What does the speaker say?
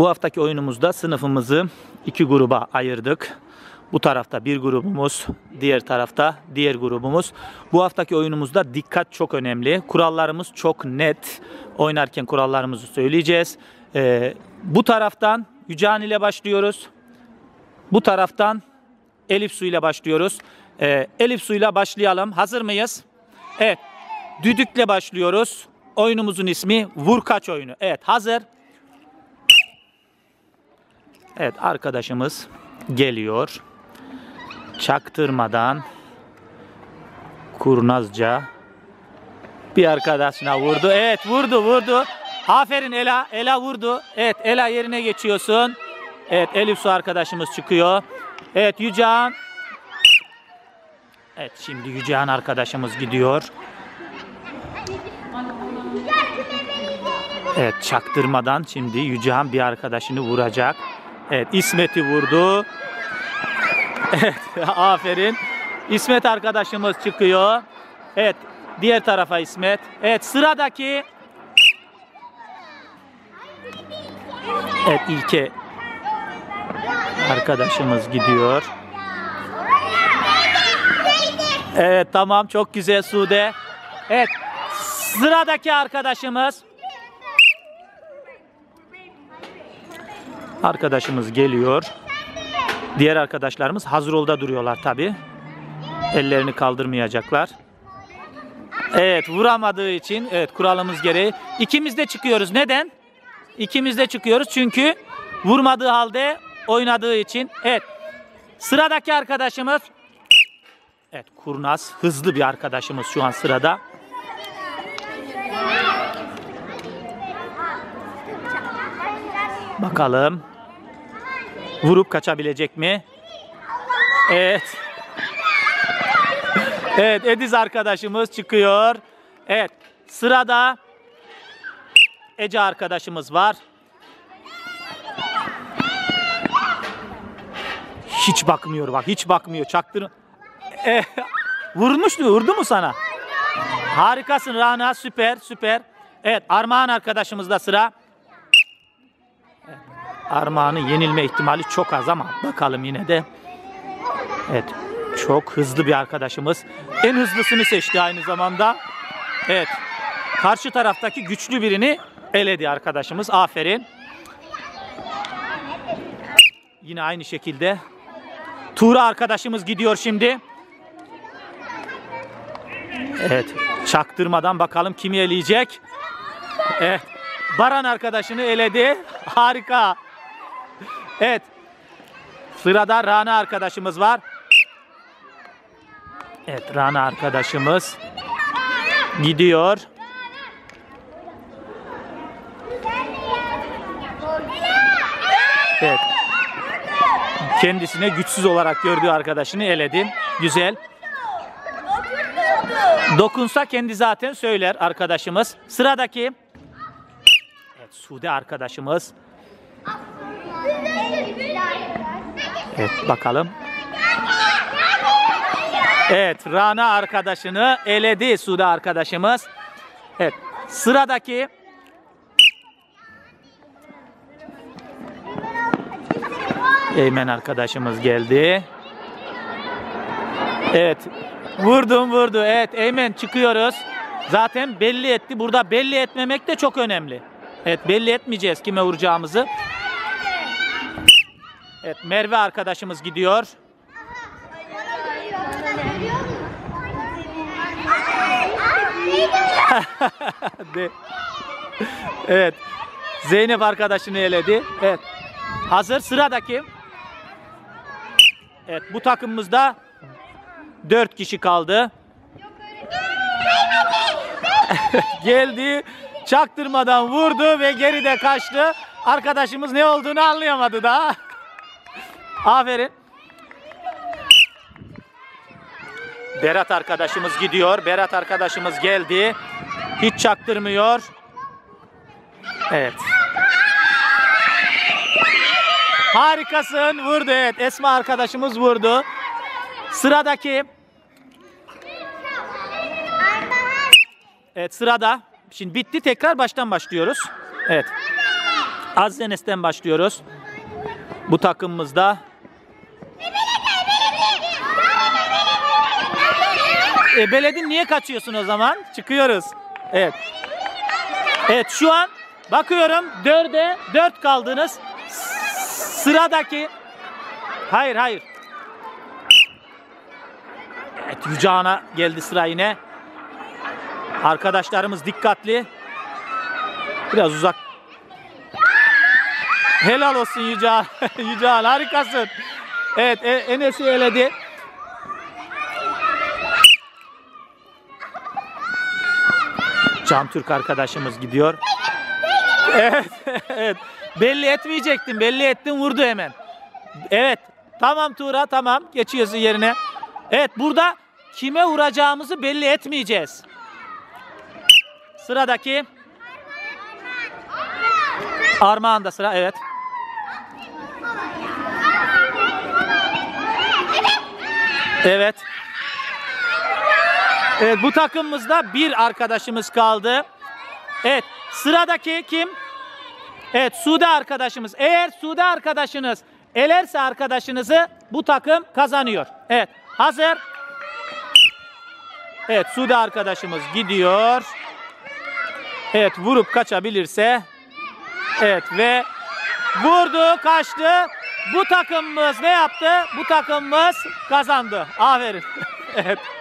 Bu haftaki oyunumuzda sınıfımızı iki gruba ayırdık. Bu tarafta bir grubumuz, diğer tarafta diğer grubumuz. Bu haftaki oyunumuzda dikkat çok önemli. Kurallarımız çok net. Oynarken kurallarımızı söyleyeceğiz. Bu taraftan Yücehan ile başlıyoruz. Bu taraftan Elif Su ile başlıyoruz. Elif Su ile başlayalım. Hazır mıyız? Evet. Düdükle başlıyoruz. Oyunumuzun ismi Vurkaç oyunu. Evet, hazır. Evet, arkadaşımız geliyor. Çaktırmadan kurnazca bir arkadaşına vurdu. Evet, vurdu. Aferin Ela. Ela vurdu. Evet, Ela yerine geçiyorsun. Evet, Elif Su arkadaşımız çıkıyor. Evet, Yücehan. Evet, şimdi Yücehan arkadaşımız gidiyor. Evet, çaktırmadan şimdi Yücehan bir arkadaşını vuracak. Evet, İsmet'i vurdu. Evet, aferin. İsmet arkadaşımız çıkıyor. Evet, diğer tarafa İsmet. Evet, sıradaki. Evet, İlke arkadaşımız gidiyor. Evet, tamam, çok güzel Sude. Evet, sıradaki arkadaşımız. Arkadaşımız geliyor. Diğer arkadaşlarımız hazır olda duruyorlar tabi. Ellerini kaldırmayacaklar. Evet, vuramadığı için evet, kuralımız gereği ikimiz de çıkıyoruz. Neden? İkimiz de çıkıyoruz çünkü vurmadığı halde oynadığı için. Evet, sıradaki arkadaşımız. Evet, kurnaz, hızlı bir arkadaşımız şu an sırada. Bakalım. Vurup kaçabilecek mi? Evet. Evet, Ediz arkadaşımız çıkıyor. Evet, sırada Ece arkadaşımız var. Hiç bakmıyor bak, hiç bakmıyor. Çaktır. Vurdu mu sana? Harikasın Rana, süper. Evet, Armağan arkadaşımızda sıra. Evet, Armağan'ın yenilme ihtimali çok az ama bakalım yine de. Evet, çok hızlı bir arkadaşımız. En hızlısını seçti aynı zamanda. Evet, karşı taraftaki güçlü birini eledi arkadaşımız. Aferin. Yine aynı şekilde Tuğra arkadaşımız gidiyor şimdi. Evet, çaktırmadan bakalım kimi eleyecek. Evet, Baran arkadaşını eledi. Harika. Evet, sırada Rana arkadaşımız var. Evet, Rana arkadaşımız gidiyor. Evet, kendisine güçsüz olarak gördüğü arkadaşını eledi. Güzel. Dokunsa kendi zaten söyler arkadaşımız. Sıradaki. Evet, Sude arkadaşımız. Evet, bakalım. Evet, Rana arkadaşını eledi Sude arkadaşımız. Evet, sıradaki. Eymen arkadaşımız geldi. Evet, vurdu. Evet, Eymen çıkıyoruz. Zaten belli etti. Burada belli etmemek de çok önemli. Evet, belli etmeyeceğiz kime vuracağımızı. Evet, Merve arkadaşımız gidiyor. Evet, Zeynep arkadaşını eledi. Evet, hazır sıradaki. Evet, bu takımımızda 4 kişi kaldı. Geldi, çaktırmadan vurdu ve geride kaçtı. Arkadaşımız ne olduğunu anlayamadı daha. Aferin. Berat arkadaşımız gidiyor. Berat arkadaşımız geldi. Hiç çaktırmıyor. Evet. Harikasın. Vurdu. Evet. Esma arkadaşımız vurdu. Sıradaki. Evet, sırada. Şimdi bitti. Tekrar baştan başlıyoruz. Evet. Aziz Enes'ten başlıyoruz. Bu takımımızda Beledin niye kaçıyorsun o zaman? Çıkıyoruz. Evet. Evet, şu an bakıyorum 4'e 4 kaldınız. Sıradaki hayır. Evet, Yücehan'a geldi sıra yine. Arkadaşlarımız dikkatli. Biraz uzak. Helal olsun Yücehan. Yücehan harikasın. Evet, Enes'i eledi. Can Türk arkadaşımız gidiyor. Evet, evet. Belli etmeyecektin. Belli ettin, vurdu hemen. Evet. Tamam Tuğra, tamam. Geçiyorsun yerine. Evet, burada kime vuracağımızı belli etmeyeceğiz. Sıradaki Armağan'da sıra, evet. Evet. Evet, bu takımımızda bir arkadaşımız kaldı. Evet, sıradaki kim? Evet, Sude arkadaşımız. Eğer Sude arkadaşınız elerse arkadaşınızı bu takım kazanıyor. Evet, hazır. Evet, Sude arkadaşımız gidiyor. Evet, vurup kaçabilirse. Evet ve vurdu, kaçtı. Bu takımımız ne yaptı? Bu takımımız kazandı. Aferin. Evet.